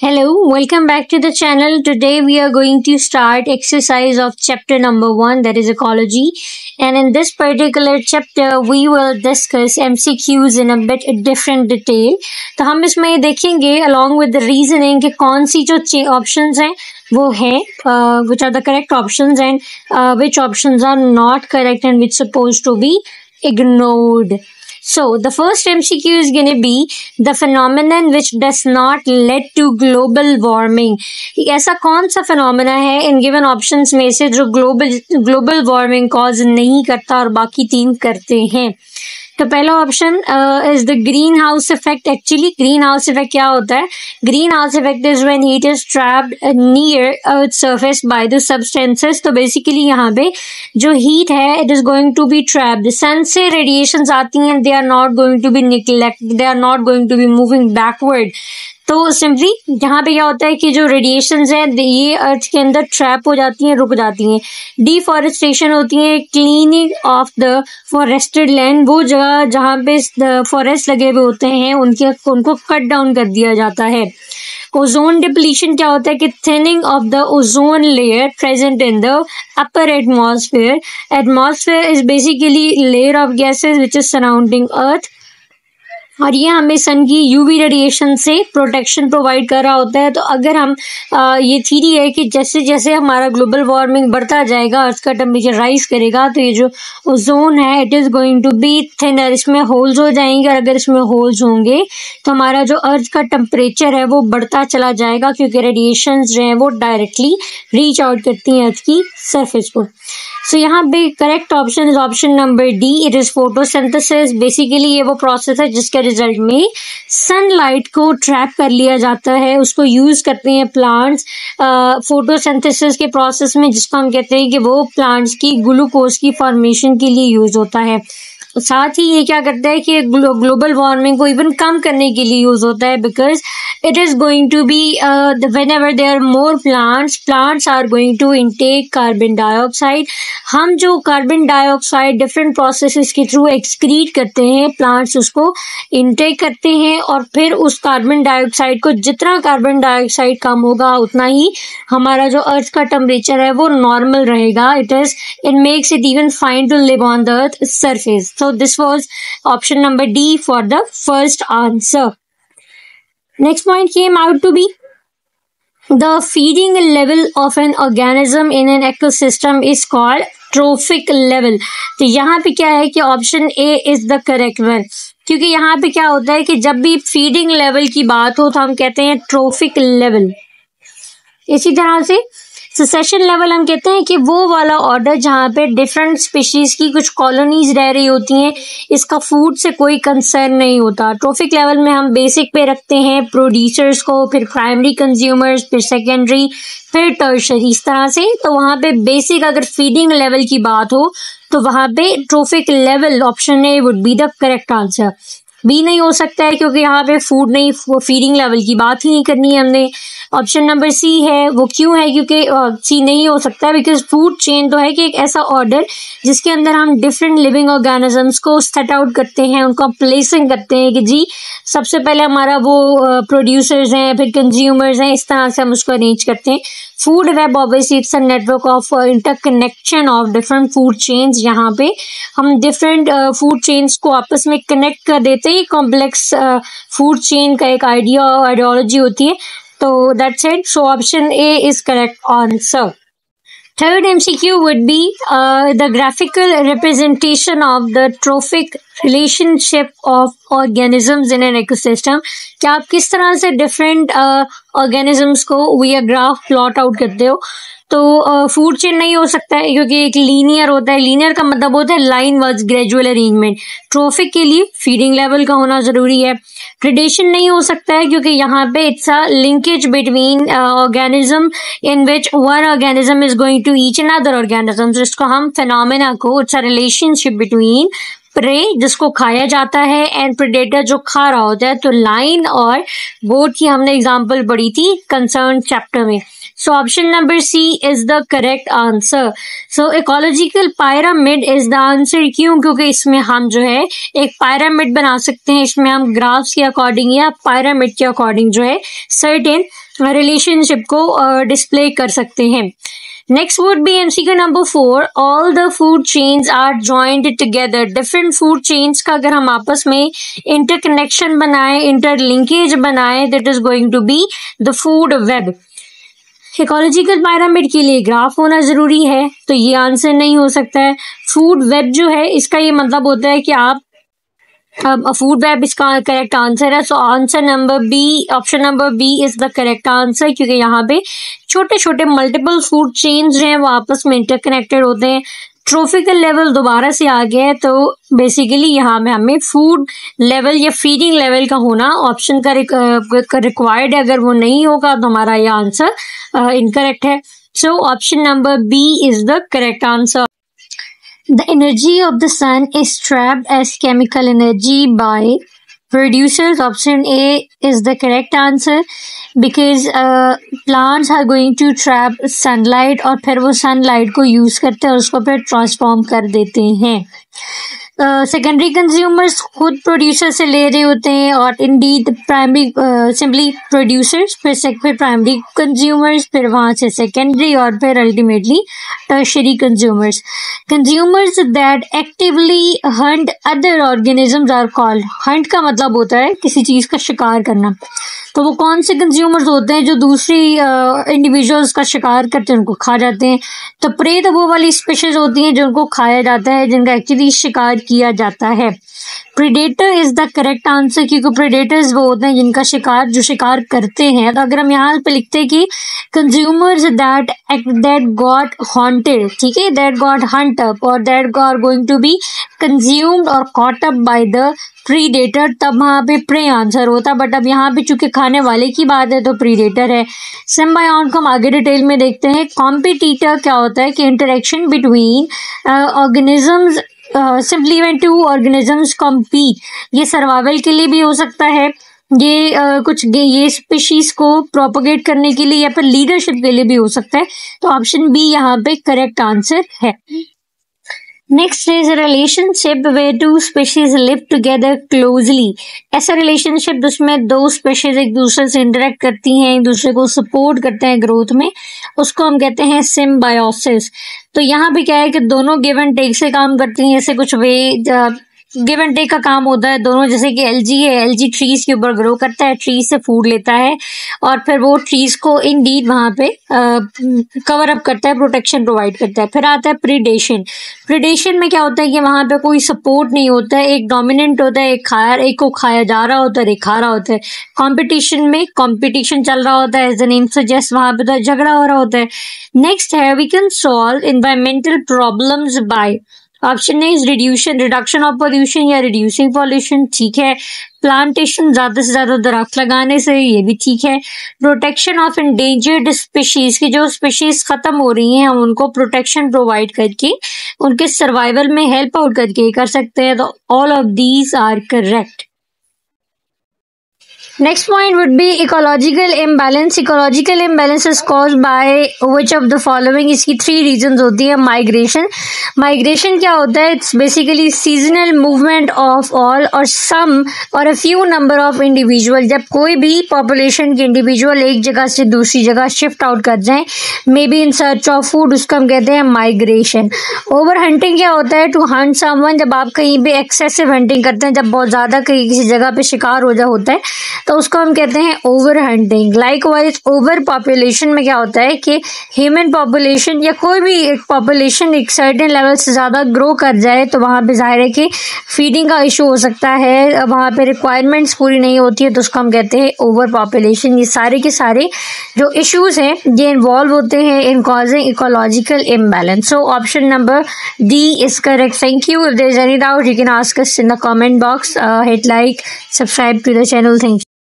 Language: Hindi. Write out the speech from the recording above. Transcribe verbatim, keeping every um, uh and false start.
Hello, welcome back to the channel. Today we are going to start exercise of chapter number one, that is ecology. And in this particular chapter we will discuss M C Qs in a bit different detail. तो हम इसमें देखेंगे along with the reasoning कि कौन सी जो options हैं वो है uh, which are the correct options and uh, which options are not correct and which supposed to be ignored. So the first M C Q is going to be the phenomenon which does not lead to global warming. ऐसा कौन सा phenomena है इन given options में से जो global global warming cause नहीं करता और बाकी तीन करते हैं? तो पहला option is the greenhouse effect. Actually greenhouse effect क्या होता है? Greenhouse effect is when heat is trapped near earth surface by the substances. तो बेसिकली यहाँ पे जो हीट है it is going to be trapped. Sun से रेडिएशंस आती हैं, they are not going to be neglect, they are not going to be moving backward. तो सिंपली यहाँ पे क्या होता है कि जो रेडिएशंस हैं ये अर्थ के अंदर ट्रैप हो जाती हैं, रुक जाती हैं. डिफॉरेस्टेशन होती है, cleaning of the forested land. वो जगह जहाँ पे फॉरेस्ट लगे हुए होते हैं उनके उनको कट डाउन कर दिया जाता है. ओजोन डिप्लीशन क्या होता है कि thinning of the ozone layer present in the upper atmosphere. Atmosphere is basically layer of gases which is surrounding earth और ये हमें सन की यूवी रेडिएशन से प्रोटेक्शन प्रोवाइड कर रहा होता है. तो अगर हम आ, ये थ्योरी है कि जैसे जैसे हमारा ग्लोबल वार्मिंग बढ़ता जाएगा, अर्थ का टेम्परेचर राइज करेगा, तो ये जो ओजोन है it is going to be thinner. इसमें होल्स हो जाएंगे और अगर इसमें होल्स होंगे तो हमारा जो अर्थ का टेम्परेचर है वो बढ़ता चला जाएगा क्योंकि रेडिएशन जो है वो डायरेक्टली रीच आउट करती हैं अर्थ की सरफेस को. सो so, यहाँ पे correct option is option number D. It is photosynthesis. Basically ये वो प्रोसेस है जिसके रिजल्ट में सनलाइट को ट्रैप कर लिया जाता है, उसको यूज करते हैं प्लांट्स फोटोसिंथेसिस के प्रोसेस में, जिसको हम कहते हैं कि वो प्लांट्स की ग्लूकोज की फॉर्मेशन के लिए यूज होता है. साथ ही ये क्या करता है कि ग्लो, ग्लोबल वार्मिंग को इवन कम करने के लिए यूज होता है because it is going to be whenever there are more plants plants are going to intake carbon dioxide. हम जो कार्बन डाइऑक्साइड डिफरेंट प्रोसेसेस के थ्रू एक्सक्रीट करते हैं, प्लांट्स उसको इनटेक करते हैं और फिर उस कार्बन डाइऑक्साइड को जितना कार्बन डाइऑक्साइड कम होगा उतना ही हमारा जो अर्थ का टेम्परेचर है वो नॉर्मल रहेगा. It is it makes it even fine to live on the earth surface. So this was option number D for the first answer. Next point came out to be the feeding level of an organism in an ecosystem is called trophic level. तो यहाँ पे क्या है कि option A is the correct one. क्योंकि यहाँ पे क्या होता है कि जब भी feeding level की बात हो तो हम कहते हैं trophic level. इसी तरह से सक्सेशन लेवल हम कहते हैं कि वो वाला ऑर्डर जहाँ पे डिफरेंट स्पीशीज की कुछ कॉलोनीज रह रही होती हैं, इसका फूड से कोई कंसर्न नहीं होता. ट्रोफिक लेवल में हम बेसिक पे रखते हैं प्रोड्यूसर्स को, फिर प्राइमरी कंज्यूमर्स, फिर सेकेंडरी, फिर टर्शरी, इस तरह से. तो वहाँ पे बेसिक अगर फीडिंग लेवल की बात हो तो वहाँ पे trophic level option A would be the correct answer. B नहीं हो सकता है क्योंकि यहाँ पे फूड नहीं, फीडिंग लेवल की बात ही नहीं करनी है हमने. ऑप्शन नंबर सी है. वो क्यों है? क्योंकि सी नहीं हो सकता बिकॉज फूड चेन तो है कि एक ऐसा ऑर्डर जिसके अंदर हम डिफरेंट लिविंग ऑर्गेनिजम्स को सेट आउट करते हैं, उनको प्लेसिंग करते हैं कि जी सबसे पहले हमारा वो प्रोड्यूसर्स हैं, फिर कंज्यूमर्स हैं, इस तरह से हम उसको अरेंज करते हैं. Food web obviously it's a network of interconnection of different food chains. यहाँ पे हम डिफरेंट फूड चेन्स को आपस में कनेक्ट कर देते हैं. कॉम्प्लेक्स फूड चेन का एक आइडिया और आइडियोलॉजी होती है. तो that's it. So option A is correct answer. Third M C Q would be uh, the graphical representation of the trophic relationship of organisms in an ecosystem. क्या आप किस तरह से different uh, organisms को via graph plot out करते हो? तो फूड uh, चेन नहीं हो सकता है क्योंकि एक लीनियर होता है. लीनियर का मतलब होता है line wise gradual arrangement. Trophic के लिए फीडिंग लेवल का होना जरूरी है. प्रेडेशन नहीं हो सकता है क्योंकि यहाँ पे it's a linkage between organism in which one organism is going to each another organism. जिसको हम फिनोमेना को, it's a relationship between prey जिसको खाया जाता है एंड प्रेडेटर जो खा रहा होता है। तो लाइन और गोट की हमने एग्जांपल पढ़ी थी कंसर्न चैप्टर में। So option number C is the correct answer. So ecological pyramid is the answer. क्यों? क्योंकि इसमें हम जो है एक पायरामिड बना सकते हैं। इसमें हम ग्राफ्स के अकॉर्डिंग या पायरामिड के अकॉर्डिंग जो है सर्टेन रिलेशनशिप को डिस्प्ले uh, कर सकते हैं। Next would be MCQ number four. All the food chains are joined together. Different food chains का अगर हम आपस में इंटरकनेक्शन बनाए, इंटरलिंकेज बनाए, that is going to be the food web. Ecological pyramid के लिए ग्राफ होना जरूरी है, तो ये आंसर नहीं हो सकता है। फूड वेब जो है इसका ये मतलब होता है कि आप फूड वेब इसका करेक्ट आंसर है। So answer number B, option number B is the correct answer, क्योंकि यहाँ पे छोटे छोटे मल्टीपल फूड चेन्स जो हैं वो आपस में इंटरकनेक्टेड होते हैं। ट्रॉफिकल लेवल दोबारा से आ गया है, तो बेसिकली यहाँ में हमें फूड लेवल या फीडिंग लेवल का होना ऑप्शन का रिक्वायर्ड है। अगर वो नहीं होगा तो हमारा ये आंसर इनकरेक्ट है। So option number B is the correct answer. The energy of the sun is trapped as chemical energy by producers. Option A is the correct answer because uh, plants are going to trap sunlight और फिर वो sunlight को use करते हैं और उसको फिर transform कर देते हैं। सेकेंडरी uh, कंज्यूमर्स खुद प्रोड्यूसर से ले रहे होते हैं और इंडीड प्राइमरी सिंपली प्रोड्यूसर्स, फिर फिर प्राइमरी कंज्यूमर्स, फिर वहाँ से सेकेंडरी और फिर ultimately tertiary consumers. Consumers that actively hunt other organisms are called. Hunt का मतलब होता है किसी चीज़ का शिकार करना। तो वो कौन से कंज्यूमर्स होते हैं जो दूसरी इंडिविजुअल्स uh, का शिकार करते हैं, उनको खा जाते हैं। तो प्रे तो वो वाली स्पीशीज होती हैं जिनको खाया जाता है, जिनका एक्चुअली शिकार किया जाता है। Predator is the correct answer, क्योंकि प्रेडेटर्स वो होते हैं जिनका शिकार जो शिकार करते हैं। तो अगर हम यहाँ पे लिखते हैं कि consumers that that got hunted, ठीक है, दैट गॉट हंट अप और that are going to be consumed और caught up by the predator, तब वहाँ पे प्रे आंसर होता। बट अब यहाँ पे चूंकि खाने वाले की बात है तो प्रीडेटर है। सिम्बायोंट को हम आगे डिटेल में देखते हैं। कॉम्पिटिटर क्या होता है कि interaction between organisms, simply when two organisms compete. ये सर्वाइवल के लिए भी हो सकता है, ये uh, कुछ ये स्पीशीज को प्रोपोगेट करने के लिए या फिर लीडरशिप के लिए भी हो सकता है। तो ऑप्शन बी यहाँ पे करेक्ट आंसर है। Next is relationship where two species live together closely. ऐसा रिलेशनशिप जिसमें दो स्पीशीज एक दूसरे से इंटरेक्ट करती हैं, एक दूसरे को सपोर्ट करते हैं ग्रोथ में, उसको हम कहते हैं सिम्बायोसिस। तो यहाँ पे क्या है कि दोनों गिव एंड टेक से काम करती हैं। ऐसे कुछ वे गिव एंड टेक का काम होता है दोनों, जैसे कि एलजी है, एलजी ट्रीज के ऊपर ग्रो करता है, ट्रीज से फूड लेता है और फिर वो ट्रीज को इंडीड वहाँ पे कवर अप करता है, प्रोटेक्शन प्रोवाइड करता है। फिर आता है प्रीडेशन। प्रीडेशन में क्या होता है कि वहाँ पे कोई सपोर्ट नहीं होता है, एक डोमिनेंट होता है, एक खाया एक को खाया जा रहा होता है, एक खा रहा होता है। कॉम्पिटिशन में कॉम्पिटिशन चल रहा होता है, एज द नेम सजेस्ट वहाँ पे तो झगड़ा हो रहा होता है। नेक्स्ट है we can solve environmental problems by. Option is reduction reduction of pollution या रिड्यूसिंग पॉल्यूशन, ठीक है। प्लांटेशन, ज्यादा से ज्यादा दरख्त लगाने से, ये भी ठीक है। प्रोटेक्शन ऑफ इंडेंजर्ड स्पीशीज की जो स्पीशीज खत्म हो रही हैं हम उनको प्रोटेक्शन प्रोवाइड करके उनके सर्वाइवल में हेल्प आउट करके कर सकते हैं। तो all of these are correct. Next point would be ecological imbalance. Ecological imbalance is caused by which of the following? इसकी three reasons होती है। Migration. Migration क्या होता है? It's basically seasonal movement of all or some or a few number of individual. जब कोई भी population के individual एक जगह से दूसरी जगह shift out कर जाएं, maybe in search of food, उसको हम कहते हैं migration. Over hunting क्या होता है? To hunt someone. जब आप कहीं पे excessive hunting करते हैं, जब बहुत ज्यादा कहीं किसी जगह पे शिकार हो जा होता है तो उसको हम कहते हैं over hunting. Likewise over population में क्या होता है कि ह्यूमन पॉपुलेशन या कोई भी एक पॉपुलेशन एक सर्टेन लेवल से ज़्यादा ग्रो कर जाए तो वहाँ पे जाहिर है कि फीडिंग का इशू हो सकता है, वहाँ पे रिक्वायरमेंट्स पूरी नहीं होती है तो उसको हम कहते हैं ओवर पॉपुलेशन। ये सारे के सारे जो इश्यूज हैं ये इन्वॉल्व होते हैं in causing ecological imbalance. So option number D is correct. Thank you. If there is any doubt you can ask us in the comment box. Hit like, subscribe to the channel. Thank you.